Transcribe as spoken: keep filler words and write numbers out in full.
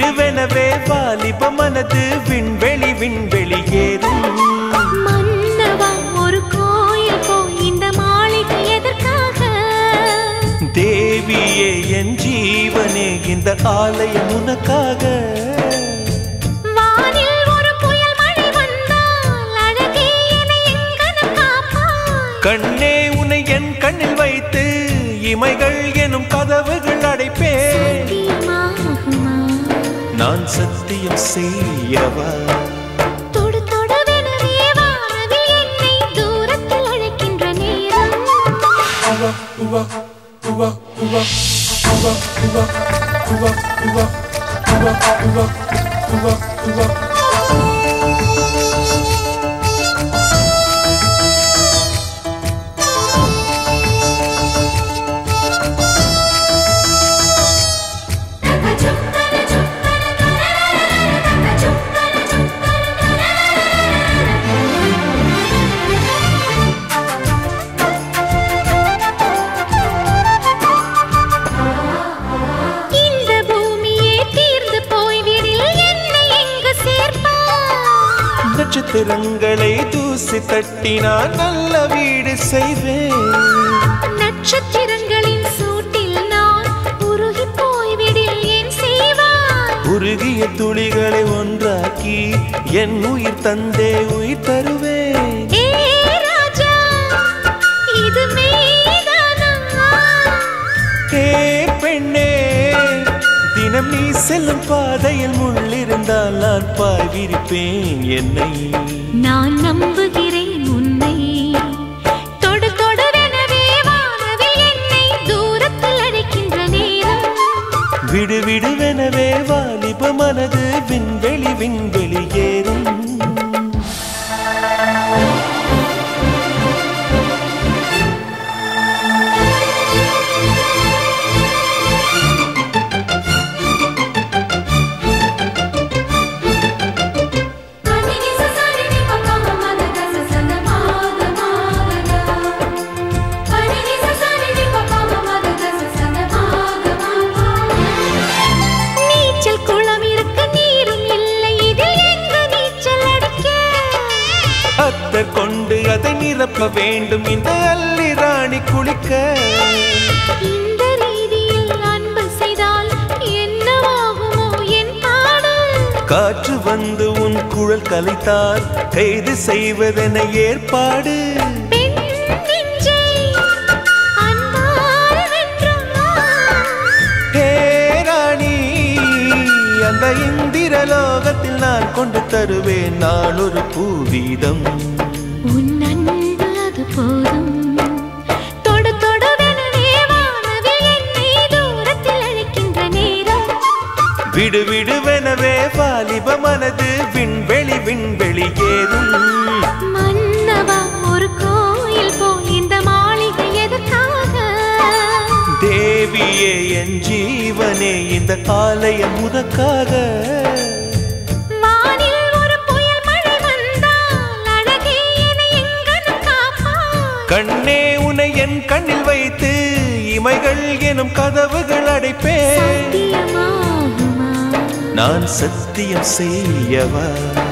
விடுவெனவே வாலிப மனது விண்வெளி விண்வெளி ஏறும். மன்னவா ஒரு கோயில் போய் இந்த மாளிகை எதற்காக? தேவியே என் ஜீவனே இந்த ஆலயம் உனக்காக. வானில் ஒரு புயல் மழை வந்தால் அழகே என்னை எங்கனம் காப்பாய். கண்ணே உன்னை என் கண்ணில் வைத்து இமைகள் எனும் கதவுகள் அடைப்பேன். சத்தியமாகுமா? நான் சத்தியம் செய்யவா? தொடு தொடுவெனவே வானவில் என்னை தூரத்தில் அழைக்கின்ற நேரம். உவா உவா உவா உவா உவா உவா உவா உவா உவா உவா உவா உவா. நட்சத்திரங்களை தூசி தட்டினால் நல்ல வீடு செய்வேன். நட்சத்திரங்களின் சூட்டில் நான் உருகி போய்விடில் ஏன் செய்வாய்? உருகிய துளிகளை ஒன்றாக்கி என் உயிர் தந்தே உயிர் தருவேன். ஏ ராஜா, இது மெய்தானா? ஏ பெண்ணே, தினம் நீ செல்லும் பாதையில் முள்ளிருந்தால் நான் பாய்விருப்பேன் என்னை. நான் நம்புகிறேன் உன்னை. தொடு தொடுவெனவே வானவில் என்னை தூரத்தில் அழைக்கின்ற நேரம். விடு விடுவெனவே வாலிப மனது விண்வெளி விண்வெளி ஏறும். கொண்டு அதை நிரப்ப வேண்டும் இந்த அல்லி ராணி குளிக்க. இந்த ரீதியில் அன்பு செய்தால் என்னவாகுமோ என் பாடு? காற்று வந்து உன் குழல் கலைத்தால் கைது செய்வதென ஏற்பாடு. அந்த இந்திரலோகத்தில் நான் கொண்டு தருவேன் நான் ஒரு பூவீதம். உன் அன்பு அது போதும். தொடு தொடுவெனவே வானவில் என்னை தூரத்தில் அழைக்கின்ற நேரம். விடு விடுவெனவே வாலிப மனது விண்வெளி விண்வெளி ஏறும். மன்னவா ஒரு கோயில் போய் இந்த மாளிகை எதற்காக? தேவியே என் ஜீவனே இந்த ஆலயம் உனக்காக. வானில் ஒரு புயல் மழை வந்தால் அழகே என்னை எங்கனம் காப்பாய். கண்ணே உன்னை என் கண்ணில் வைத்து இமைகள் எனும் கதவுகள் அடைப்பேன். சத்தியமாகுமா? நான் சத்தியம் செய்யவா?